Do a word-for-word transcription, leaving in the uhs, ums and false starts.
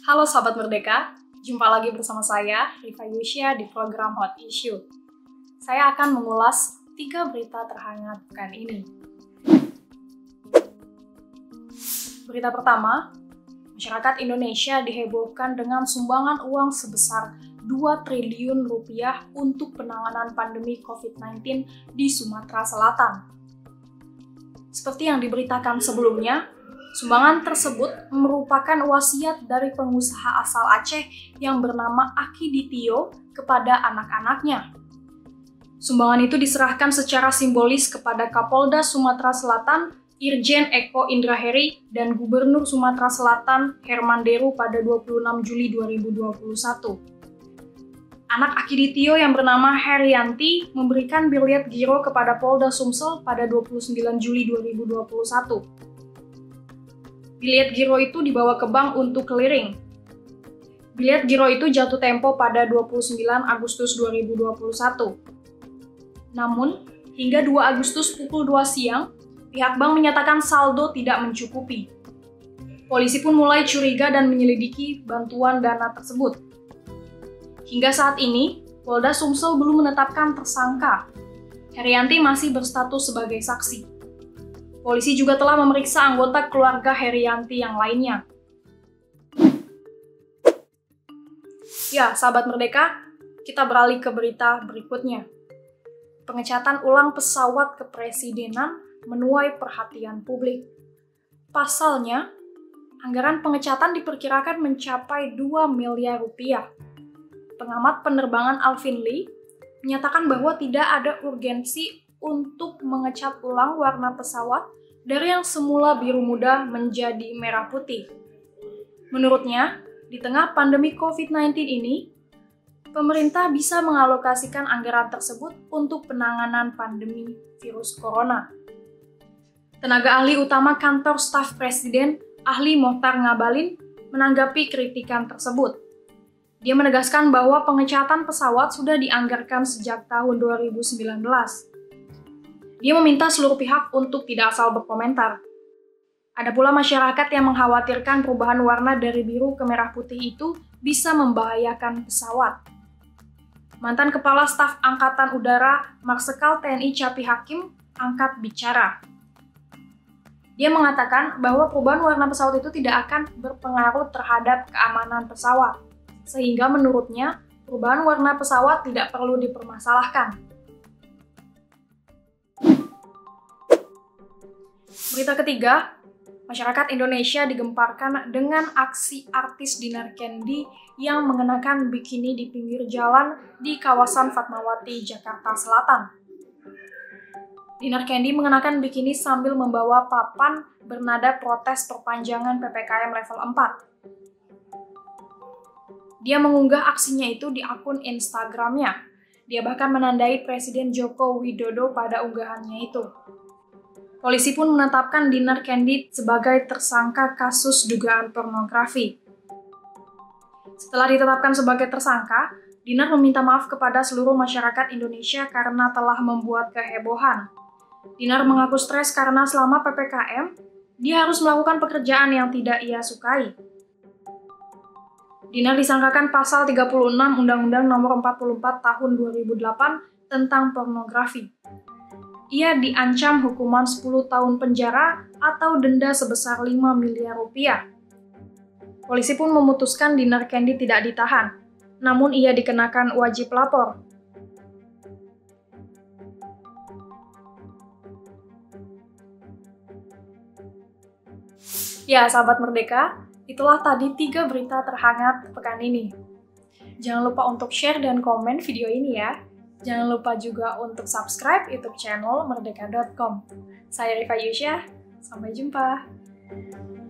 Halo Sahabat Merdeka, jumpa lagi bersama saya, Rifa Yusya, di program Hot Issue. Saya akan mengulas tiga berita terhangat pekan ini. Berita pertama, masyarakat Indonesia dihebohkan dengan sumbangan uang sebesar dua triliun rupiah untuk penanganan pandemi covid sembilan belas di Sumatera Selatan. Seperti yang diberitakan sebelumnya, sumbangan tersebut merupakan wasiat dari pengusaha asal Aceh yang bernama Aki Ditio kepada anak-anaknya. Sumbangan itu diserahkan secara simbolis kepada Kapolda Sumatera Selatan, Irjen Eko Indraheri, dan Gubernur Sumatera Selatan, Herman Deru pada dua puluh enam Juli dua ribu dua puluh satu. Anak Aki Ditio yang bernama Herianti memberikan biliet giro kepada Polda Sumsel pada dua puluh sembilan Juli dua ribu dua puluh satu. Biliet giro itu dibawa ke bank untuk clearing. Biliet giro itu jatuh tempo pada dua puluh sembilan Agustus dua ribu dua puluh satu. Namun, hingga dua Agustus pukul dua siang, pihak bank menyatakan saldo tidak mencukupi. Polisi pun mulai curiga dan menyelidiki bantuan dana tersebut. Hingga saat ini, Polda Sumsel belum menetapkan tersangka. Herianti masih berstatus sebagai saksi. Polisi juga telah memeriksa anggota keluarga Herianti yang lainnya. Ya, Sahabat Merdeka, kita beralih ke berita berikutnya. Pengecatan ulang pesawat kepresidenan menuai perhatian publik. Pasalnya, anggaran pengecatan diperkirakan mencapai dua miliar rupiah. Pengamat penerbangan Alvin Lee menyatakan bahwa tidak ada urgensi untuk mengecat ulang warna pesawat dari yang semula biru muda menjadi merah putih. Menurutnya, di tengah pandemi covid sembilan belas ini, pemerintah bisa mengalokasikan anggaran tersebut untuk penanganan pandemi virus corona. Tenaga ahli utama kantor staf presiden, Ahli Mohtar Ngabalin, menanggapi kritikan tersebut. Dia menegaskan bahwa pengecatan pesawat sudah dianggarkan sejak tahun dua ribu sembilan belas. Dia meminta seluruh pihak untuk tidak asal berkomentar. Ada pula masyarakat yang mengkhawatirkan perubahan warna dari biru ke merah putih itu bisa membahayakan pesawat. Mantan Kepala Staf Angkatan Udara Marsikal T N I Capi Hakim angkat bicara. Dia mengatakan bahwa perubahan warna pesawat itu tidak akan berpengaruh terhadap keamanan pesawat, sehingga menurutnya perubahan warna pesawat tidak perlu dipermasalahkan. Berita ketiga, masyarakat Indonesia digemparkan dengan aksi artis Dinar Candy yang mengenakan bikini di pinggir jalan di kawasan Fatmawati, Jakarta Selatan. Dinar Candy mengenakan bikini sambil membawa papan bernada protes perpanjangan P P K M level empat. Dia mengunggah aksinya itu di akun Instagramnya. Dia bahkan menandai Presiden Joko Widodo pada unggahannya itu. Polisi pun menetapkan Dinar Candy sebagai tersangka kasus dugaan pornografi. Setelah ditetapkan sebagai tersangka, Dinar meminta maaf kepada seluruh masyarakat Indonesia karena telah membuat kehebohan. Dinar mengaku stres karena selama P P K M, dia harus melakukan pekerjaan yang tidak ia sukai. Dinar disangkakan pasal tiga puluh enam Undang-Undang Nomor empat puluh empat Tahun dua ribu delapan tentang pornografi. Ia diancam hukuman sepuluh tahun penjara atau denda sebesar lima miliar rupiah. Polisi pun memutuskan Dinar Candy tidak ditahan, namun ia dikenakan wajib lapor. Ya, Sahabat Merdeka, itulah tadi tiga berita terhangat pekan ini. Jangan lupa untuk share dan komen video ini ya. Jangan lupa juga untuk subscribe YouTube channel merdeka dot com. Saya Rifa Yusya, sampai jumpa.